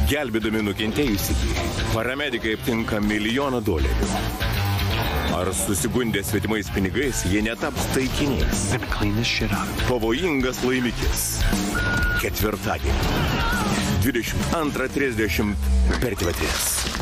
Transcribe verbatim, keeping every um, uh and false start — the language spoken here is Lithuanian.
Gelbėdami nukentėjusį, paramedikai aptinka milijoną dolerių. Ar susigundę svetimais pinigais, jie netaps taikiniais? Pavojingas laimikis. Ketvirtadienį. dvidešimt antrą trisdešimt per T V trys.